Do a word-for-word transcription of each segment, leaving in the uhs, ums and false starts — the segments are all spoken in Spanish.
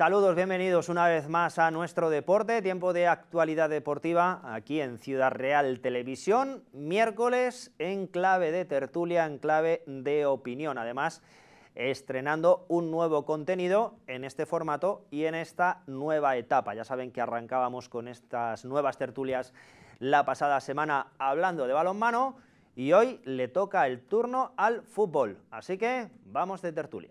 Saludos, bienvenidos una vez más a nuestro deporte, tiempo de actualidad deportiva aquí en Ciudad Real Televisión, miércoles en clave de tertulia, en clave de opinión, además estrenando un nuevo contenido en este formato y en esta nueva etapa. Ya saben que arrancábamos con estas nuevas tertulias la pasada semana hablando de balonmano y hoy le toca el turno al fútbol, así que vamos de tertulia.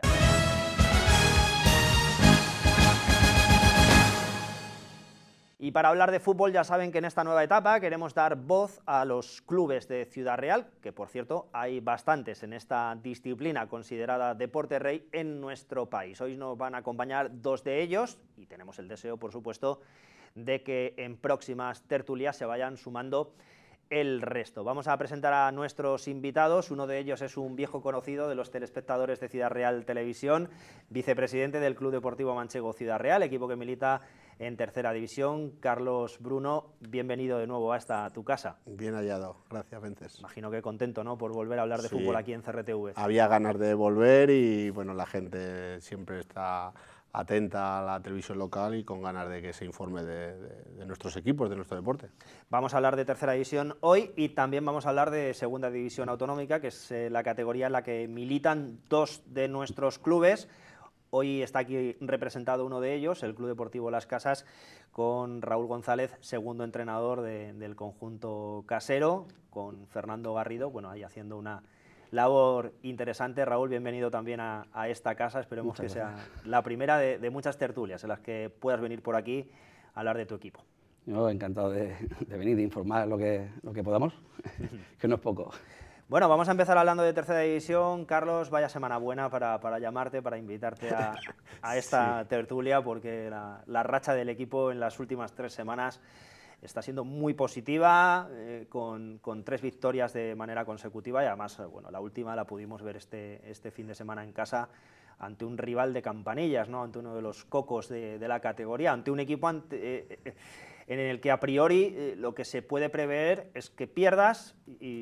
Y para hablar de fútbol ya saben que en esta nueva etapa queremos dar voz a los clubes de Ciudad Real, que por cierto hay bastantes en esta disciplina considerada deporte rey en nuestro país. Hoy nos van a acompañar dos de ellos y tenemos el deseo, por supuesto, de que en próximas tertulias se vayan sumando el resto. Vamos a presentar a nuestros invitados, uno de ellos es un viejo conocido de los telespectadores de Ciudad Real Televisión, vicepresidente del Club Deportivo Manchego Ciudad Real, equipo que milita en tercera división. Carlos Bruno, bienvenido de nuevo a esta tu casa. Bien hallado, gracias Vences. Imagino que contento, ¿no?, por volver a hablar de sí, fútbol aquí en C R T V. Había ganas de volver y bueno, la gente siempre está atenta a la televisión local y con ganas de que se informe de, de, de nuestros equipos, de nuestro deporte. Vamos a hablar de tercera división hoy y también vamos a hablar de segunda división autonómica, que es eh, la categoría en la que militan dos de nuestros clubes. Hoy está aquí representado uno de ellos, el Club Deportivo Las Casas, con Raúl González, segundo entrenador de, del conjunto casero, con Fernando Garrido, bueno, ahí haciendo una labor interesante. Raúl, bienvenido también a, a esta casa, esperemos muchas que gracias. Sea la primera de, de muchas tertulias en las que puedas venir por aquí a hablar de tu equipo. Yo encantado de, de venir, de informar lo que, lo que podamos, que no es poco. Bueno, vamos a empezar hablando de tercera división. Carlos, vaya semana buena para, para llamarte, para invitarte a, a esta sí. tertulia, porque la, la racha del equipo en las últimas tres semanas está siendo muy positiva, eh, con, con tres victorias de manera consecutiva y además, bueno, la última la pudimos ver este, este fin de semana en casa ante un rival de campanillas, ¿no?, ante uno de los cocos de, de la categoría, ante un equipo ante, eh, eh, en el que a priori eh, lo que se puede prever es que pierdas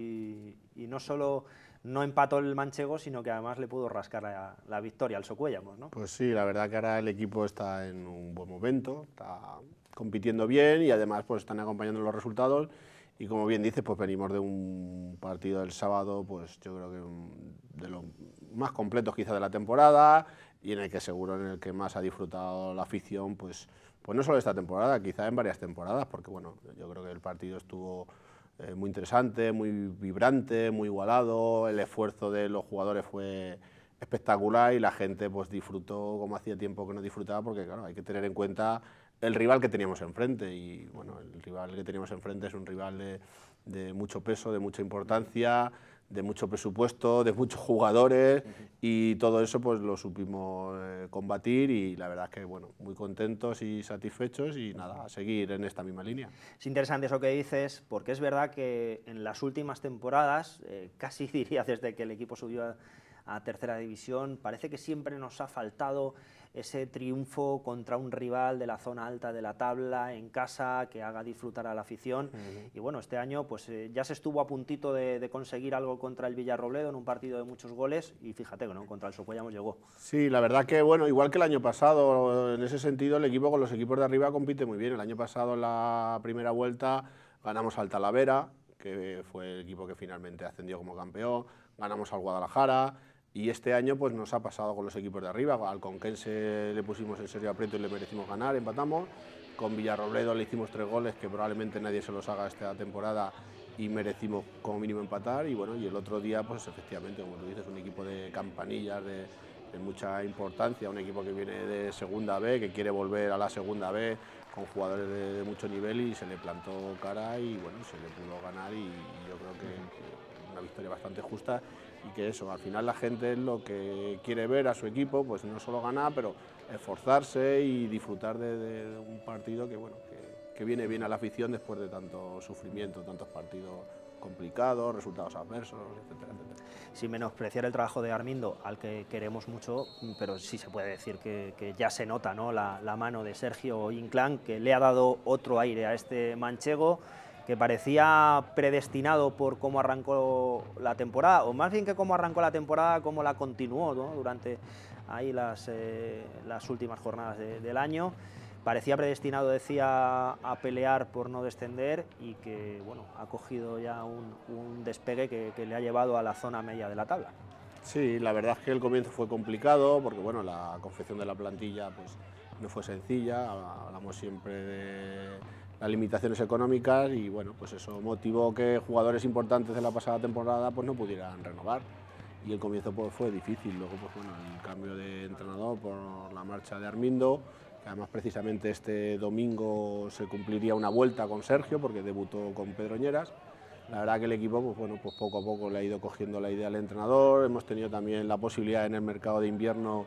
y, y no solo no empató el manchego, sino que además le pudo rascar la, la victoria al Socuéllamos, ¿no? Pues sí, la verdad que ahora el equipo está en un buen momento, está compitiendo bien y además pues están acompañando los resultados y como bien dices, pues venimos de un partido del sábado, pues yo creo que de los más completos quizá de la temporada y en el que seguro en el que más ha disfrutado la afición, pues, pues no solo esta temporada, quizá en varias temporadas, porque bueno, yo creo que el partido estuvo eh, muy interesante, muy vibrante, muy igualado, el esfuerzo de los jugadores fue espectacular y la gente pues disfrutó como hacía tiempo que no disfrutaba, porque claro, hay que tener en cuenta el rival que teníamos enfrente y bueno, el rival que teníamos enfrente es un rival de, de mucho peso, de mucha importancia, de mucho presupuesto, de muchos jugadores uh-huh. y todo eso pues lo supimos eh, combatir y la verdad es que bueno, muy contentos y satisfechos y nada, a seguir en esta misma línea. Es interesante eso que dices, porque es verdad que en las últimas temporadas, eh, casi diría desde que el equipo subió a, a tercera división, parece que siempre nos ha faltado ese triunfo contra un rival de la zona alta de la tabla, en casa, que haga disfrutar a la afición. Uh-huh. Y bueno, este año pues eh, ya se estuvo a puntito de, de conseguir algo contra el Villarrobledo en un partido de muchos goles y fíjate que no, contra el Socuéllamos llegó. Sí, la verdad que bueno, igual que el año pasado, en ese sentido el equipo con los equipos de arriba compite muy bien. El año pasado en la primera vuelta ganamos al Talavera, que fue el equipo que finalmente ascendió como campeón, ganamos al Guadalajara. Y este año pues nos ha pasado con los equipos de arriba, al Conquense le pusimos en serio aprieto y le merecimos ganar, empatamos, con Villarrobledo le hicimos tres goles que probablemente nadie se los haga esta temporada y merecimos como mínimo empatar y bueno, y el otro día pues efectivamente, como tú dices, un equipo de campanillas, de, de mucha importancia, un equipo que viene de segunda B, que quiere volver a la segunda B, con jugadores de, de mucho nivel y se le plantó cara y bueno, se le pudo ganar y, y yo creo que, que una victoria bastante justa. Y que eso, al final la gente es lo que quiere ver a su equipo, pues no solo ganar, pero esforzarse y disfrutar de, de, de un partido que, bueno, que, que viene bien a la afición después de tanto sufrimiento, tantos partidos complicados, resultados adversos, etcétera, etcétera. Sin menospreciar el trabajo de Armindo, al que queremos mucho, pero sí se puede decir que, que ya se nota, ¿no?, la, la mano de Sergio Inclán, que le ha dado otro aire a este manchego, que parecía predestinado por cómo arrancó la temporada, o más bien que cómo arrancó la temporada, cómo la continuó, ¿no?, durante ahí las, eh, las últimas jornadas de, del año. Parecía predestinado, decía, a pelear por no descender y que, bueno, ha cogido ya un, un despegue que, que le ha llevado a la zona media de la tabla. Sí, la verdad es que el comienzo fue complicado porque, bueno, la confección de la plantilla pues no fue sencilla. Hablamos siempre de las limitaciones económicas y, bueno, pues eso motivó que jugadores importantes de la pasada temporada pues no pudieran renovar y el comienzo pues fue difícil. Luego, pues bueno, el cambio de entrenador por la marcha de Armindo, que además precisamente este domingo se cumpliría una vuelta con Sergio porque debutó con Pedroñeras. La verdad que el equipo pues bueno, pues poco a poco le ha ido cogiendo la idea al entrenador. Hemos tenido también la posibilidad en el mercado de invierno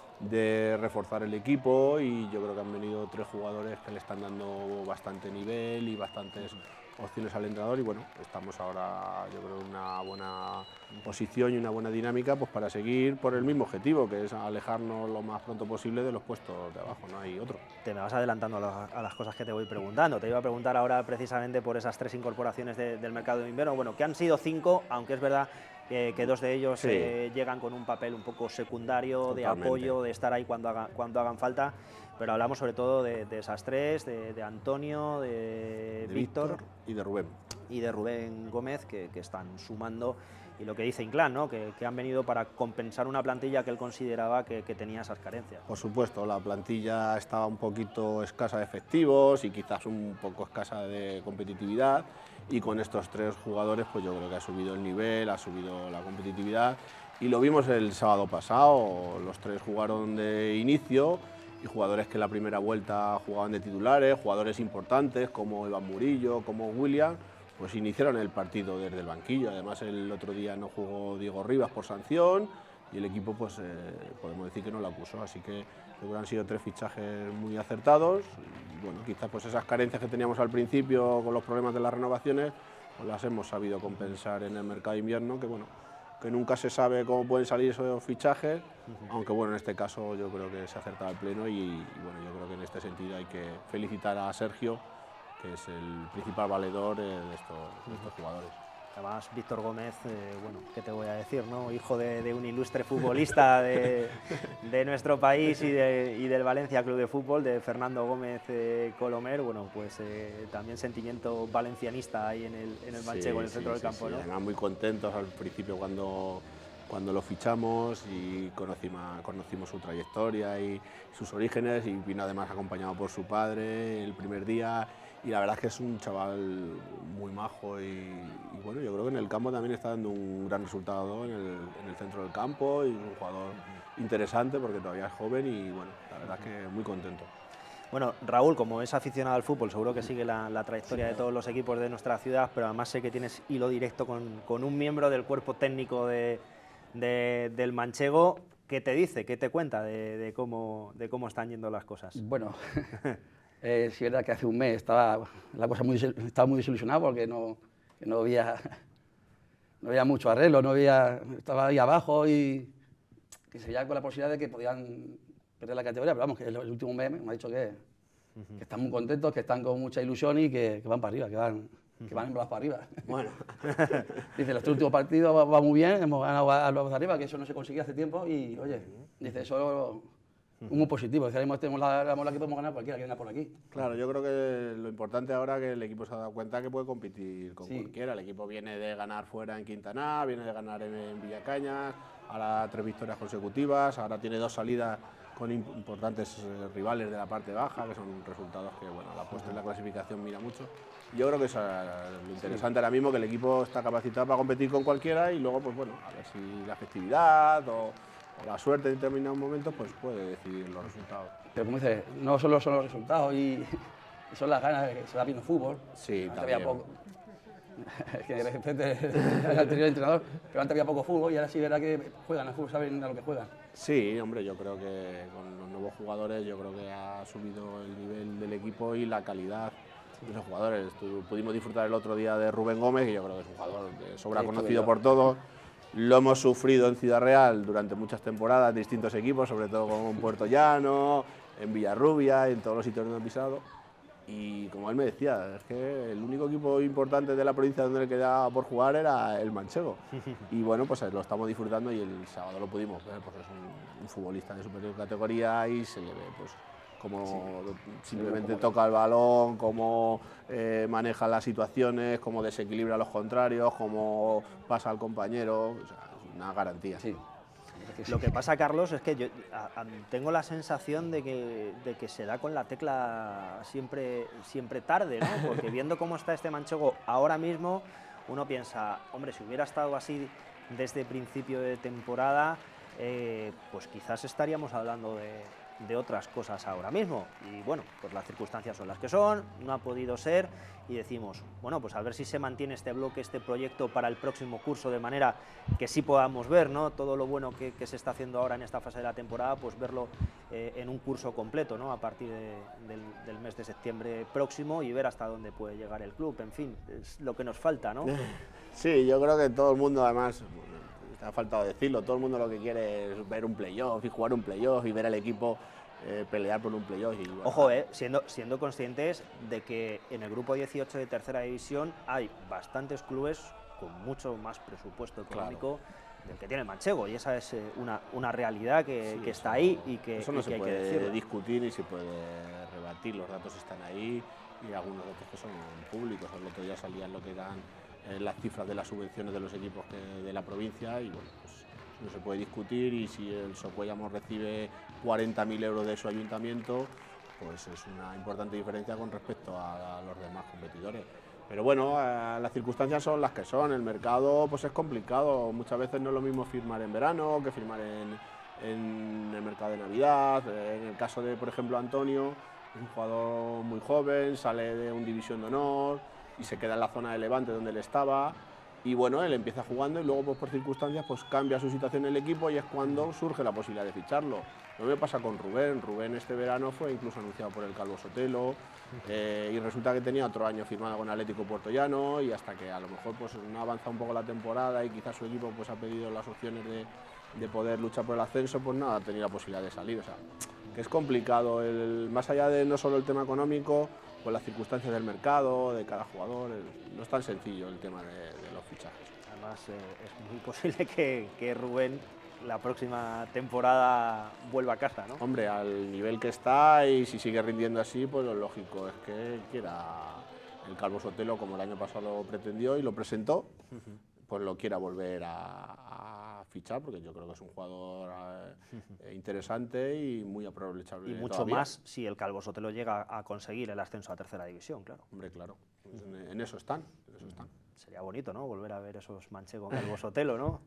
de reforzar el equipo y yo creo que han venido tres jugadores que le están dando bastante nivel y bastantes opciones al entrenador y bueno, estamos ahora yo creo en una buena posición y una buena dinámica pues para seguir por el mismo objetivo, que es alejarnos lo más pronto posible de los puestos de abajo, no hay otro. Te me vas adelantando a, lo, a las cosas que te voy preguntando. Te iba a preguntar ahora precisamente por esas tres incorporaciones de, del mercado de invierno, bueno, que han sido cinco, aunque es verdad que, que dos de ellos sí. eh, llegan con un papel un poco secundario, Totalmente. de apoyo, de estar ahí cuando, haga, cuando hagan falta, pero hablamos sobre todo de, de esas tres, de, de Antonio, de, de Víctor y de Rubén. Y de Rubén Gómez, que, que están sumando, y lo que dice Inclán, ¿no?, que, que han venido para compensar una plantilla que él consideraba que, que tenía esas carencias. Por supuesto, la plantilla estaba un poquito escasa de efectivos y quizás un poco escasa de competitividad, y con estos tres jugadores pues yo creo que ha subido el nivel, ha subido la competitividad, y lo vimos el sábado pasado, los tres jugaron de inicio, y jugadores que en la primera vuelta jugaban de titulares, jugadores importantes como Iván Murillo, como William, pues iniciaron el partido desde el banquillo. Además el otro día no jugó Diego Rivas por sanción y el equipo pues eh, podemos decir que no lo acusó, así que creo que han sido tres fichajes muy acertados. Y, bueno, quizás pues esas carencias que teníamos al principio con los problemas de las renovaciones pues las hemos sabido compensar en el mercado de invierno, que bueno, que nunca se sabe cómo pueden salir esos fichajes, uh-huh. aunque bueno, en este caso yo creo que se ha acertado al pleno y, y bueno, yo creo que en este sentido hay que felicitar a Sergio, que es el principal valedor de estos, de estos jugadores. Además, Víctor Gómez, eh, bueno, ¿qué te voy a decir, no? Hijo de, de un ilustre futbolista de, de nuestro país y, de, y del Valencia Club de Fútbol, de Fernando Gómez eh, Colomer, bueno, pues eh, también sentimiento valencianista ahí en el, en el Manchego, sí, en el centro sí, del campo, sí, ¿no? Sí. Además, muy contentos al principio cuando, cuando lo fichamos y conocimos, conocimos su trayectoria y sus orígenes, y vino además acompañado por su padre el primer día. Y la verdad es que es un chaval muy majo y, y bueno, yo creo que en el campo también está dando un gran resultado en el, en el centro del campo, y es un jugador interesante porque todavía es joven y bueno, la verdad es que muy contento. Bueno, Raúl, como es aficionado al fútbol, seguro que sigue la, la trayectoria sí, de todos los equipos de nuestra ciudad, pero además sé que tienes hilo directo con, con un miembro del cuerpo técnico de, de, del Manchego. ¿Qué te dice, qué te cuenta de, de, cómo, de cómo están yendo las cosas? Bueno... Eh, sí, es verdad que hace un mes estaba la cosa muy, estaba muy desilusionado porque no, que no, había, no había mucho arreglo, no había, estaba ahí abajo y que se veía con la posibilidad de que podían perder la categoría, pero vamos, que el, el último mes me ha dicho que, uh-huh. que están muy contentos, que están con mucha ilusión y que, que van para arriba, que van, uh-huh. que van en brazos para arriba. Bueno. Dice, los tres últimos partidos va, va muy bien, hemos ganado a los de arriba, que eso no se conseguía hace tiempo y, oye, dice, eso... muy positivo, si ahora tenemos la, la mola que podemos ganar, cualquiera que venga por aquí. Claro, yo creo que lo importante ahora es que el equipo se ha dado cuenta que puede competir con sí. cualquiera. El equipo viene de ganar fuera en Quintaná, viene de ganar en, en Villacañas, ahora tres victorias consecutivas, ahora tiene dos salidas con importantes eh, rivales de la parte baja, que son resultados que bueno, la puesta en la clasificación mira mucho. Yo creo que eso es lo interesante sí. ahora mismo, que el equipo está capacitado para competir con cualquiera y luego, pues bueno, a ver si la efectividad o... o la suerte en determinados momentos pues puede decidir los resultados. Pero como dices, no solo son los resultados y, y son las ganas de que se va viendo fútbol. Sí, antes también. Había poco. Es que de repente el anterior entrenador, pero antes había poco fútbol y ahora sí verá que juegan al fútbol, saben a lo que juegan. Sí, hombre, yo creo que con los nuevos jugadores yo creo que ha subido el nivel del equipo y la calidad de los jugadores. Pudimos disfrutar el otro día de Rubén Gómez, que yo creo que es un jugador de sobra sí, conocido por todos. Lo hemos sufrido en Ciudad Real durante muchas temporadas, distintos equipos, sobre todo con Puerto Llano, en Villarrubia, en todos los sitios donde han pisado. Y como él me decía, es que el único equipo importante de la provincia donde le quedaba por jugar era el manchego. Y bueno, pues lo estamos disfrutando y el sábado lo pudimos ver, pues es un, un futbolista de superior categoría y se le ve pues cómo sí. simplemente sí, toca el balón, cómo eh, maneja las situaciones, cómo desequilibra a los contrarios, cómo pasa al compañero, o sea, es una garantía. Sí. Lo que pasa, Carlos, es que yo a, a, tengo la sensación de que, de que se da con la tecla siempre, siempre tarde, ¿no? Porque viendo cómo está este manchego ahora mismo, uno piensa, hombre, si hubiera estado así desde principio de temporada, eh, pues quizás estaríamos hablando de, de otras cosas ahora mismo. Y bueno, pues las circunstancias son las que son, no ha podido ser, y decimos, bueno, pues a ver si se mantiene este bloque, este proyecto para el próximo curso, de manera que sí podamos ver, ¿no?, todo lo bueno que, que se está haciendo ahora en esta fase de la temporada, pues verlo eh, en un curso completo, ¿no?, a partir de, del, del mes de septiembre próximo, y ver hasta dónde puede llegar el club. En fin, es lo que nos falta, ¿no? Sí, yo creo que todo el mundo, además, te ha faltado decirlo, todo el mundo lo que quiere es ver un playoff y jugar un playoff y ver al equipo Eh, pelear por un playoff. Y, bueno, Ojo, eh, siendo, siendo conscientes de que en el grupo dieciocho de tercera división hay bastantes clubes con mucho más presupuesto económico, claro, del que tiene el manchego, y esa es eh, una, una realidad que, sí, que está no, ahí y que, eso no y que se hay puede que decirlo. discutir y se puede rebatir, los datos están ahí y algunos datos que son públicos. El otro día salían lo que eran eh, las cifras de las subvenciones de los equipos que, de la provincia, y bueno, pues no se puede discutir, y si el Socuéllamos recibe cuarenta mil euros de su ayuntamiento, pues es una importante diferencia con respecto a, a los demás competidores. Pero bueno, eh, las circunstancias son las que son, el mercado pues es complicado, muchas veces no es lo mismo firmar en verano que firmar en, en el mercado de Navidad. En el caso de, por ejemplo, Antonio, es un jugador muy joven, sale de un división de honor y se queda en la zona de Levante donde él estaba. Y bueno, él empieza jugando y luego pues, por circunstancias pues, cambia su situación en el equipo, y es cuando surge la posibilidad de ficharlo. Lo me pasa con Rubén. Rubén este verano fue incluso anunciado por el Calvo Sotelo, eh, y resulta que tenía otro año firmado con Atlético Puertollano, y hasta que a lo mejor pues, no avanza un poco la temporada y quizás su equipo pues, ha pedido las opciones de, de poder luchar por el ascenso, pues nada, ha tenido la posibilidad de salir. O sea, que es complicado, el, más allá de no solo el tema económico, pues las circunstancias del mercado, de cada jugador, el, no es tan sencillo el tema de, de los fichajes. Además, eh, es muy posible que, que Rubén la próxima temporada vuelva a casa, ¿no? Hombre, al nivel que está, y si sigue rindiendo así, pues lo lógico es que quiera el Calvo Sotelo, como el año pasado lo pretendió y lo presentó, uh-huh, pues lo quiera volver a, a fichar, porque yo creo que es un jugador eh, interesante y muy aprovechable. Y mucho todavía. más si el Calvo Sotelo llega a conseguir el ascenso a tercera división, claro. Hombre, claro, pues en, en eso están, en eso están. Sería bonito, ¿no?, volver a ver esos manchegos Calvo Sotelo, ¿no?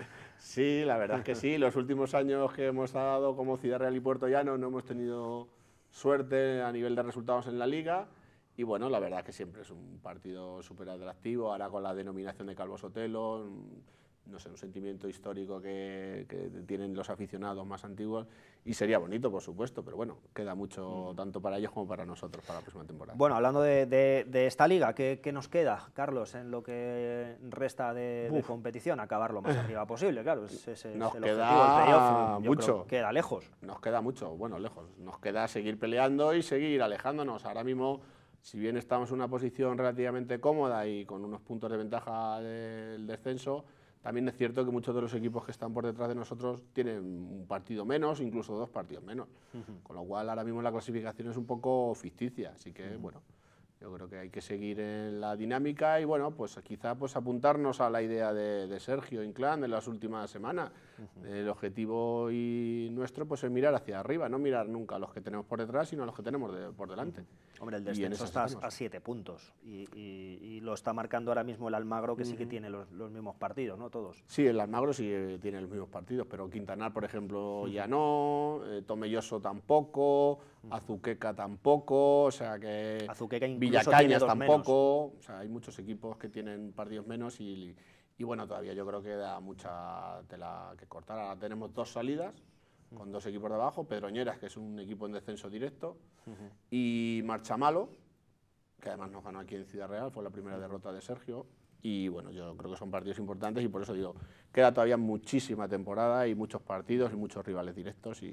Sí, la verdad es que sí. Los últimos años que hemos dado como Ciudad Real y Puerto Llano no hemos tenido suerte a nivel de resultados en la Liga, y bueno, la verdad es que siempre es un partido súper atractivo, ahora con la denominación de Calvo Sotelo, no sé, un sentimiento histórico que, que tienen los aficionados más antiguos, y sería bonito, por supuesto, pero bueno, queda mucho mm. tanto para ellos como para nosotros para la próxima temporada. Bueno, hablando de, de, de esta liga, ¿qué, ¿qué nos queda, Carlos, en lo que resta de, de competición? Acabar lo más arriba posible, claro, ese es el nos objetivo queda del playoff. Yo mucho. creo que queda lejos. Nos queda mucho, bueno, lejos. Nos queda seguir peleando y seguir alejándonos. Ahora mismo, si bien estamos en una posición relativamente cómoda y con unos puntos de ventaja del descenso, también es cierto que muchos de los equipos que están por detrás de nosotros tienen un partido menos, incluso dos partidos menos. Uh-huh. Con lo cual, ahora mismo la clasificación es un poco ficticia. Así que, uh-huh, bueno, yo creo que hay que seguir en la dinámica y, bueno, pues quizá pues, apuntarnos a la idea de, de Sergio Inclán en las últimas semanas. Uh-huh. El objetivo y nuestro pues, es mirar hacia arriba, no mirar nunca a los que tenemos por detrás, sino a los que tenemos de, por delante. Uh-huh. Hombre, el descenso está a siete puntos y, y, y lo está marcando ahora mismo el Almagro, que uh-huh, sí que tiene los, los mismos partidos, ¿no? Todos. Sí, el Almagro sí tiene los mismos partidos, pero Quintanar, por ejemplo, uh-huh, ya no, eh, Tomelloso tampoco, uh-huh, Azuqueca tampoco, o sea que Azuqueca Villacañas tampoco, menos. O sea, hay muchos equipos que tienen partidos menos y, y bueno, todavía yo creo que da mucha tela que cortar. Ahora tenemos dos salidas con dos equipos de abajo, Pedroñeras, que es un equipo en descenso directo, uh-huh, y Marchamalo, que además nos ganó aquí en Ciudad Real, fue la primera derrota de Sergio, y bueno, yo creo que son partidos importantes y por eso digo, queda todavía muchísima temporada y muchos partidos y muchos rivales directos y,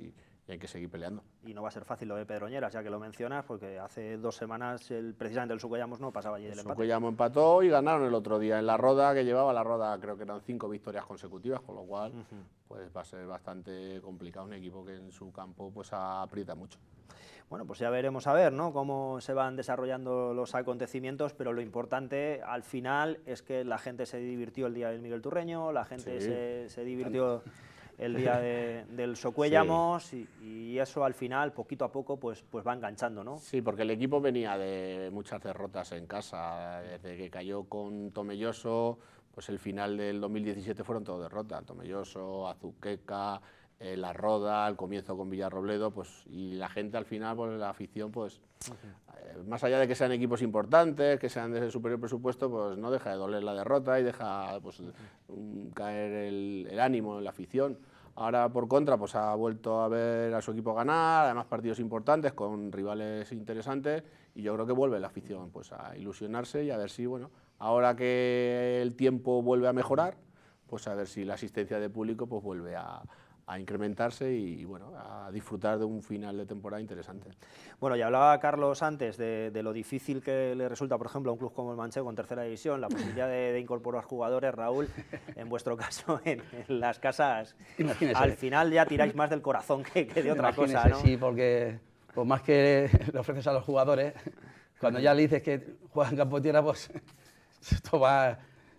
y hay que seguir peleando. Y no va a ser fácil lo de Pedroñeras, ya que lo mencionas, porque hace dos semanas el, precisamente el Socuellamos no pasaba allí del empate. El Socuellamos empató y ganaron el otro día en la Roda, que llevaba la Roda, creo que eran cinco victorias consecutivas, con lo cual uh-huh. pues va a ser bastante complicado, un equipo que en su campo pues aprieta mucho. Bueno, pues ya veremos a ver, ¿no?, cómo se van desarrollando los acontecimientos, pero lo importante al final es que la gente se divirtió el día del Miguel Turreño, la gente sí. se, se divirtió el día de, del Socuellamos sí. y, y eso al final, poquito a poco, pues, pues va enganchando, ¿no? Sí, porque el equipo venía de muchas derrotas en casa, desde que cayó con Tomelloso, pues el final del dos mil diecisiete fueron todo derrotas, Tomelloso, Azuqueca, eh, La Roda, el comienzo con Villarrobledo, pues y la gente al final, pues la afición, pues uh-huh. eh, más allá de que sean equipos importantes, que sean de superior presupuesto, pues no deja de doler la derrota y deja pues uh-huh. um, caer el, el ánimo en la afición. Ahora, por contra, pues ha vuelto a ver a su equipo ganar, además partidos importantes con rivales interesantes, y yo creo que vuelve la afición pues a ilusionarse y a ver si, bueno, ahora que el tiempo vuelve a mejorar, pues a ver si la asistencia de público pues vuelve a, a incrementarse y, y, bueno, a disfrutar de un final de temporada interesante. Bueno, ya hablaba Carlos antes de, de lo difícil que le resulta, por ejemplo, a un club como el Manchego en tercera división, la posibilidad de, de incorporar jugadores. Raúl, en vuestro caso, en, en las casas, imagínese, al final ya tiráis más del corazón que, que de otra imagínese, cosa, ¿no? Sí, porque por más que le ofreces a los jugadores, cuando ya le dices que juegan en campo de tierra, pues esto va...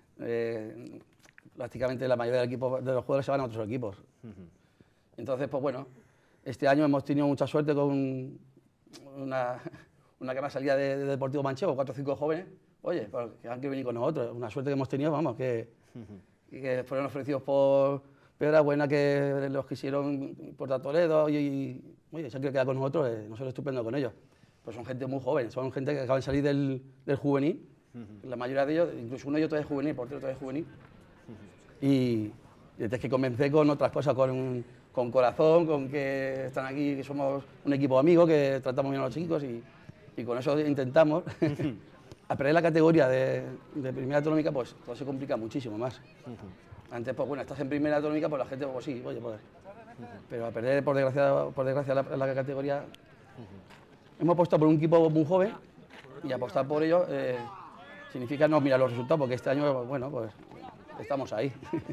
Eh, prácticamente la mayoría del equipo, de los jugadores se van a otros equipos. Uh-huh. Entonces, pues bueno, este año hemos tenido mucha suerte con una, una que más salida de, de Deportivo Manchego, cuatro o cinco jóvenes, oye, pues, que han querido venir con nosotros, una suerte que hemos tenido, vamos, que, uh-huh. que fueron ofrecidos por Pedra Buena, que los quisieron por Toledo y, y oye, se han querido quedar con nosotros, eh, nosotros estupendo con ellos. Pues son gente muy joven, son gente que acaban de salir del, del juvenil, uh-huh. la mayoría de ellos, incluso uno de ellos todavía es juvenil, portero todavía es juvenil. Y tienes que convencer con otras cosas, con, con corazón, con que están aquí, que somos un equipo de amigos, que tratamos bien a los chicos y, y con eso intentamos. A perder la categoría de, de primera autonómica, pues todo se complica muchísimo más. Uh-huh. Antes, pues bueno, estás en primera autonómica, pues la gente, pues sí, oye, pues. Uh-huh. Pero a perder, por desgracia, por desgracia la, la categoría, uh-huh. hemos apostado por un equipo muy joven y apostar por ello eh, significa no mirar los resultados, porque este año, bueno, pues. Estamos ahí.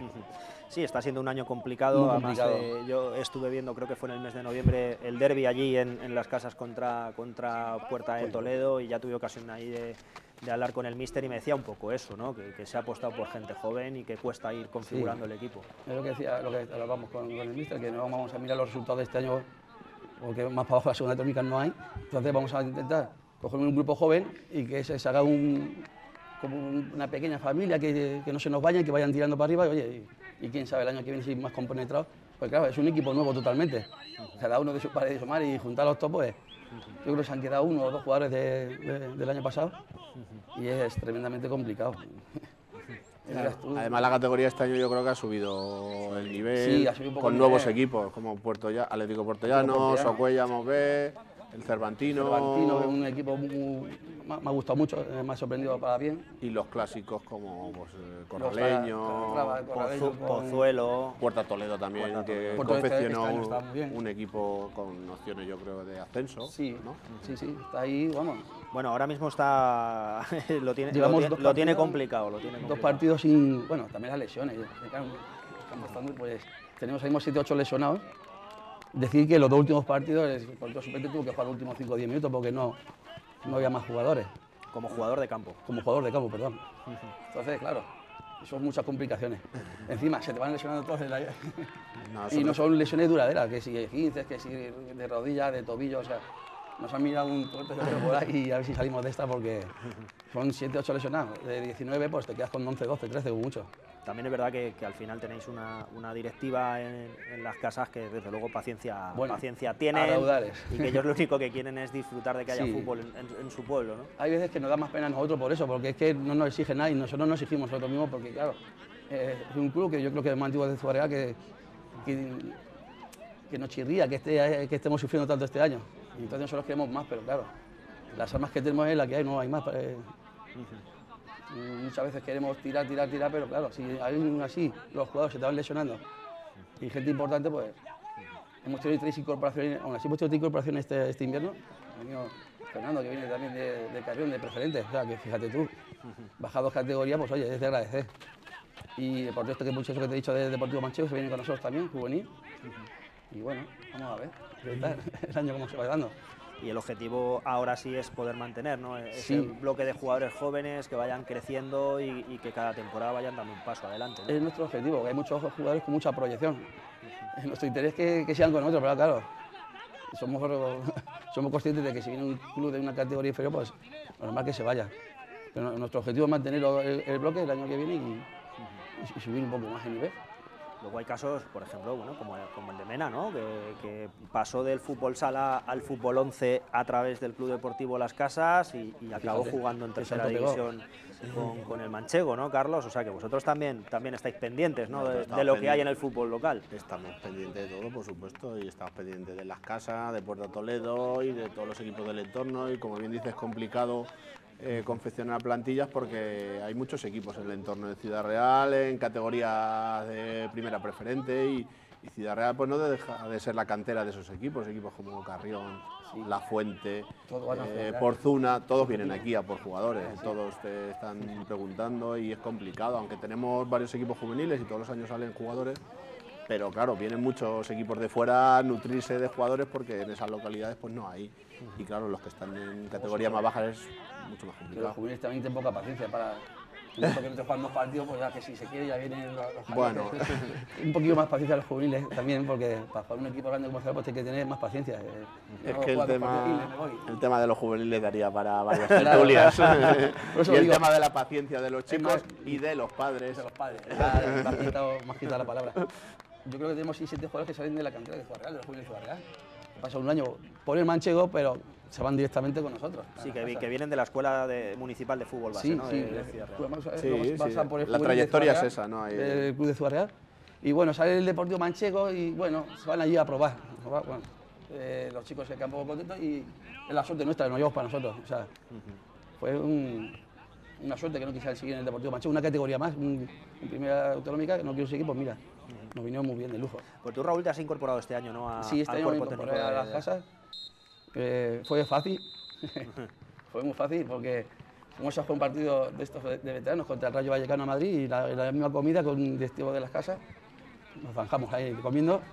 Sí, está siendo un año complicado. Muy complicado. Además, eh, yo estuve viendo, creo que fue en el mes de noviembre, el derbi allí en, en las casas contra, contra Puerta de Toledo, y ya tuve ocasión ahí de, de hablar con el míster y me decía un poco eso, ¿no? Que, que se ha apostado por gente joven y que cuesta ir configurando sí. el equipo. Es lo que decía, lo que hablábamos con, con el míster, que no vamos a mirar los resultados de este año, porque más para abajo la segunda autonómica no hay. Entonces vamos a intentar coger un grupo joven y que se, se haga un... como una pequeña familia, que, que no se nos vayan, que vayan tirando para arriba, y oye, y, y quién sabe el año que viene si más compenetrados, pues claro, es un equipo nuevo totalmente, cada uno de sus padres y de su madre, y juntar los topos, pues, yo creo que se han quedado uno o dos jugadores de, de, del año pasado, y es tremendamente complicado. Además la categoría este año yo creo que ha subido el nivel, sí, ha subido un poco con el nuevos nivel. equipos, como Puerto ya, Atlético Puertollano, Socuellamos B, el Cervantino. Cervantino, que es un equipo muy, me ha gustado mucho, me ha sorprendido para bien. Y los clásicos como pues, Corraleño, Pozu, Pozuelo, Puerta Toledo también, Puerta Toledo. que Puerto confeccionó este un, un equipo con opciones, yo creo, de ascenso. Sí, ¿no? sí, sí, está ahí, vamos. Bueno, ahora mismo está lo tiene, lo tiene, lo tiene complicado, lo tiene complicado. Dos partidos sin, bueno, también las lesiones. Claro, pues, tenemos ahí siete ocho lesionados. Decir que los dos últimos partidos, el portero suplente tuvo que jugar los últimos cinco o diez minutos porque no, no había más jugadores. Como jugador de campo. Como jugador de campo, perdón. Entonces, claro, son muchas complicaciones. Encima, se te van lesionando todos. La... No, y no son lesiones duraderas, que si quince, que si de rodilla, de tobillo, o sea, nos han mirado un corte de por ahí y a ver si salimos de esta porque son siete ocho lesionados. De diecinueve, pues te quedas con once, doce, trece o mucho. También es verdad que, que al final tenéis una, una directiva en, en las casas que desde luego paciencia, bueno, paciencia tienen y que ellos lo único que quieren es disfrutar de que haya sí. fútbol en, en, en su pueblo, ¿no? Hay veces que nos da más pena a nosotros por eso, porque es que no nos exige nadie, nosotros nos exigimos nosotros mismos porque claro, eh, es un club que yo creo que es más antiguo de Zuarega que, que, que nos chirría que, esté, que estemos sufriendo tanto este año. Y entonces nosotros queremos más, pero claro, las armas que tenemos es la que hay, no hay más. Eh, uh-huh. Muchas veces queremos tirar, tirar, tirar, pero claro, si hay así, los jugadores se te van lesionando y gente importante, pues hemos tenido tres incorporaciones, aún así hemos tenido tres incorporaciones este, este invierno. Ha venido Fernando, que viene también de, de Carrión, de preferente, o sea, que fíjate tú, baja dos categorías, pues oye, es de agradecer. Y por esto que mucho eso que te he dicho de Deportivo Manchego, se viene con nosotros también, juvenil. Y bueno, vamos a ver, qué tal el año cómo se va dando. Y el objetivo ahora sí es poder mantener, ¿no? Ese Sí. bloque de jugadores jóvenes que vayan creciendo y, y que cada temporada vayan dando un paso adelante, ¿no? Es nuestro objetivo, que hay muchos jugadores con mucha proyección. Es nuestro interés que, que sigan con nosotros, pero claro, somos, somos conscientes de que si viene un club de una categoría inferior, pues normal que se vaya. Pero nuestro objetivo es mantener el, el bloque el año que viene y, y subir un poco más el nivel. Luego hay casos, por ejemplo, bueno, como, como el de Mena, ¿no? que, que pasó del fútbol sala al fútbol once a través del Club Deportivo Las Casas y, y acabó Fíjate, jugando en qué tercera salto pegó. división con, con el Manchego, ¿no, Carlos? O sea que vosotros también, también estáis pendientes, ¿no? Nosotros de, estamos de lo que hay en pendientes. el fútbol local. Estamos pendientes de todo, por supuesto, y estamos pendientes de Las Casas, de Puerto Toledo y de todos los equipos del entorno. Y como bien dices, es complicado eh, confeccionar plantillas porque hay muchos equipos en el entorno de Ciudad Real, en categorías de primera preferente, y, y Ciudad Real pues no deja de ser la cantera de esos equipos, equipos como Carrión, La Fuente, Todos van a eh, jugar. Porzuna, todos vienen aquí a por jugadores, todos te están preguntando y es complicado, aunque tenemos varios equipos juveniles y todos los años salen jugadores, pero claro, vienen muchos equipos de fuera a nutrirse de jugadores porque en esas localidades pues no hay, y claro, los que están en categoría más baja es mucho más Pero los complicado. juveniles también tienen poca paciencia para... Porque no te juegan dos partidos, pues ya que si se quiere ya vienen los, los Bueno. un poquito más paciencia a los juveniles también, porque para jugar un equipo grande como Ciudad pues hay que tener más paciencia. eh. Es No que el jugar dos partidos y tema, me voy. el tema de los juveniles daría para varias Claro. tertulias. Por eso Y el digo- tema de la paciencia de los chicos más- y de los padres. De los padres. Ya, me has quitado, me has quitado la palabra. Yo creo que tenemos seis siete jugadores que salen de la cantera de Ciudad Real, de los juveniles de Ciudad Real. Pasa un año por el Manchego, pero se van directamente con nosotros. Sí, que, vi- que vienen de la Escuela de- Municipal de Fútbol Base, Sí, ¿no? sí. De- de Ciudad Real. Vamos a- Sí, vamos- sí. pasan por el La juvenil de trayectoria Ciudad es Real, esa, ¿no? Hay- El club de Ciudad Real. Y bueno, sale el Deportivo Manchego y bueno, se van allí a probar. a probar, bueno, eh, los chicos se quedan un poco contentos y es la suerte nuestra, que nos llevamos para nosotros. O sea, fue un- una suerte que no quisieran seguir en el Deportivo Manchego, una categoría más, un- en primera autonómica, que no quiero seguir, pues mira, nos vinieron muy bien de lujo. Pues tú, Raúl, te has incorporado este año, ¿no? A, Sí, este al año me cuerpo incorporé técnico a de- las de- casas. Eh, fue fácil, fue muy fácil porque fuimos a jugar un partido de estos de de veteranos contra el Rayo Vallecano a Madrid y la, la misma comida con un directivo de las casas. Nos zanjamos ahí comiendo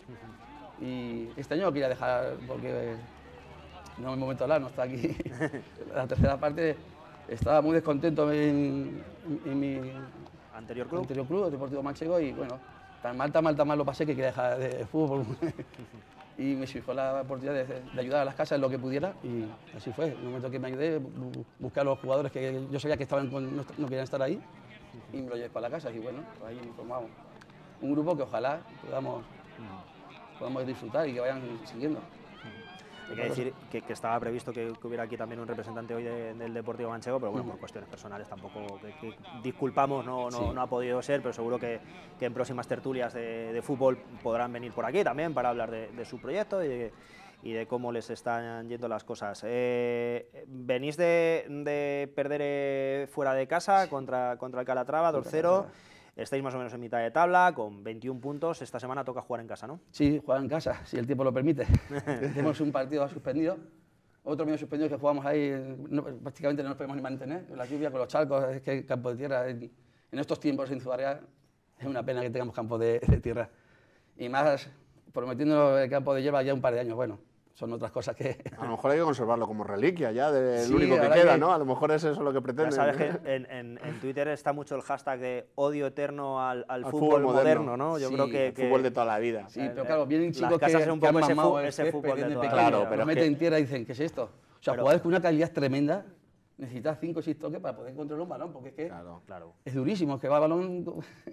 y este año lo quería dejar porque no es el momento de hablar, no está aquí. La tercera parte estaba muy descontento en, en, en mi Anterior club. anterior club, el Deportivo Manchego, y bueno, tan mal, tan mal, tan mal lo pasé que quería dejar de fútbol. Y me surgió la oportunidad de, de ayudar a las casas en lo que pudiera y así fue. En el momento que me ayudé, bu- busqué a los jugadores que yo sabía que estaban con- no, no querían estar ahí y me lo llevé para la casa. Y bueno, pues ahí formamos un grupo que ojalá podamos, podamos disfrutar y que vayan siguiendo. Hay que decir que, que estaba previsto que, que hubiera aquí también un representante hoy de- del Deportivo Manchego, pero bueno, por cuestiones personales tampoco, que, que disculpamos, no, no, Sí. no ha podido ser, pero seguro que, que en próximas tertulias de, de fútbol podrán venir por aquí también para hablar de, de su proyecto y de, y de cómo les están yendo las cosas. Eh, venís de, de perder eh, fuera de casa contra, contra el Calatrava, dos cero. Estáis más o menos en mitad de tabla, con veintiún puntos. Esta semana toca jugar en casa, ¿no? Sí, jugar en casa, si el tiempo lo permite. Tenemos un partido suspendido, otro medio suspendido que jugamos ahí, no, prácticamente no nos podemos ni mantener. La lluvia con los charcos, es que el campo de tierra, en, en estos tiempos en Ciudad Real, es una pena que tengamos campo de, de tierra. Y más prometiéndonos el campo de hierba ya un par de años, bueno, son otras cosas que... A lo mejor hay que conservarlo como reliquia ya, del Sí, único que ahora queda, que- ¿no? A lo mejor es eso lo que Ya pretenden. sabes que en, en- en Twitter está mucho el hashtag de odio eterno al, al Al fútbol, fútbol moderno, moderno. ¿no? Yo Sí, creo que... El que- fútbol de toda la vida. Sí, pero claro, vienen Las chicos que, casas es un que poco han ese fu- mamado el ese césped fútbol de desde toda la pequeños, vida. Claro, pero los es meten que- en tierra y dicen, ¿qué es esto? O sea, Pero- jugadores con una calidad tremenda, necesitas cinco o seis toques para poder controlar un balón, porque es que Claro. Claro. es durísimo, es que va el balón...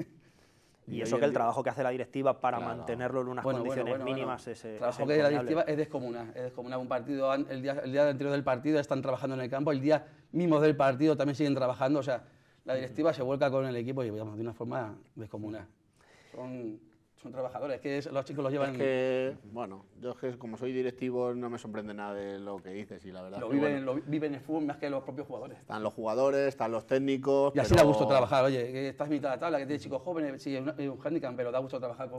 Y hoy eso en que el día- trabajo que hace la directiva para Claro. mantenerlo en unas Bueno, bueno, condiciones bueno, bueno. mínimas es, eh, El trabajo es que hay de la encomiable. directiva es descomunal, es descomunal. Un partido, an- el día, el día anterior del partido están trabajando en el campo, el día mismo del partido también siguen trabajando, o sea, la directiva se vuelca con el equipo y digamos, de una forma descomunal. Son, son trabajadores, es que es- los chicos los llevan... Es que, bueno, yo es que como soy directivo no me sorprende nada de lo que dices y la verdad Lo es que, viven, bueno, lo viven el fútbol más que los propios jugadores. están los jugadores, están los técnicos. Y así pero- da gusto trabajar, oye, que estás en mitad de la tabla, que tienes chicos jóvenes, sí, es un, es un hándicap, pero da gusto trabajar con,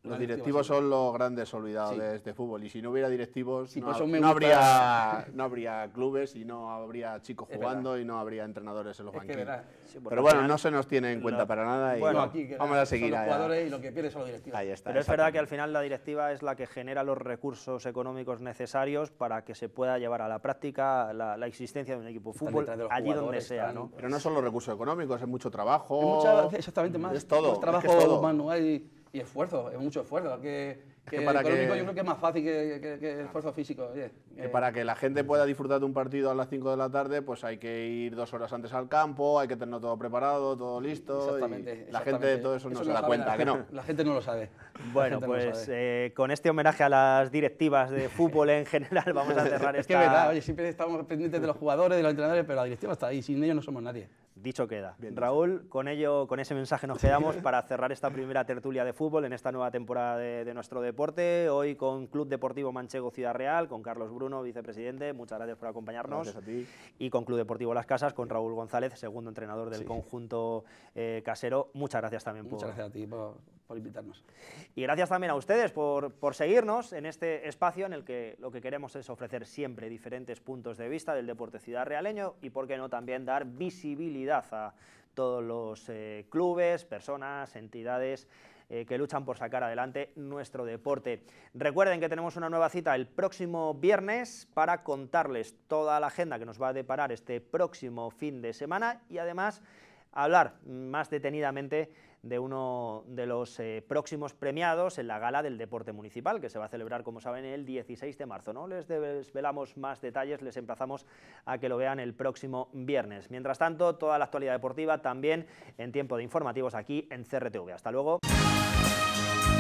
Los directivos son los grandes olvidados sí. de este fútbol, y si no hubiera directivos sí, no, no, no, habría, no habría clubes y no habría chicos jugando verdad. y no habría entrenadores en los es banquillos. Sí, pero bueno, no se nos tiene en cuenta lo, para nada y bueno, aquí, vamos a seguir. Son los jugadores y lo que pierden son los directivos. Ahí está, pero es verdad que al final la directiva es la que genera los recursos económicos necesarios para que se pueda llevar a la práctica la, la existencia de un equipo de fútbol allí donde sea. ¿no? Pero no son los recursos económicos, es mucho trabajo. Es mucha, exactamente más. Es todo. Es trabajo es que es todo. manual y, y esfuerzo, es mucho esfuerzo. Que, que, que para económico que, yo creo que es más fácil que, que, que el esfuerzo físico. Oye, que eh, para que la gente pueda disfrutar de un partido a las cinco de la tarde, pues hay que ir dos horas antes al campo, hay que tenerlo todo preparado, todo listo. Exactamente. Y exactamente. La gente de todo eso, eso no se da cuenta, la, que no. La gente no lo sabe. Bueno, pues sabe. Eh, con este homenaje a las directivas de fútbol en general vamos a cerrar esta... Es que es verdad, oye, siempre estamos pendientes de los jugadores, de los entrenadores, pero la directiva está ahí, sin ellos no somos nadie. Dicho queda. Bien, Raúl, dicho. con ello, con ese mensaje nos quedamos para cerrar esta primera tertulia de fútbol en esta nueva temporada de, de nuestro deporte. Hoy con Club Deportivo Manchego Ciudad Real, con Carlos Bruno, vicepresidente, muchas gracias por acompañarnos. Gracias a ti. Y con Club Deportivo Las Casas, con Raúl González, segundo entrenador del sí. conjunto eh, casero. Muchas gracias también por... Muchas gracias a ti por, por invitarnos. Y gracias también a ustedes por, por seguirnos en este espacio en el que lo que queremos es ofrecer siempre diferentes puntos de vista del deporte ciudadrealeño y, por qué no, también dar visibilidad a todos los eh, clubes, personas, entidades eh, que luchan por sacar adelante nuestro deporte. Recuerden que tenemos una nueva cita el próximo viernes para contarles toda la agenda que nos va a deparar este próximo fin de semana y además hablar más detenidamente de uno de los eh, próximos premiados en la Gala del Deporte Municipal, que se va a celebrar, como saben, el dieciséis de marzo. No les desvelamos más detalles, les emplazamos a que lo vean el próximo viernes. Mientras tanto, toda la actualidad deportiva también en tiempo de informativos aquí en C R T V. Hasta luego.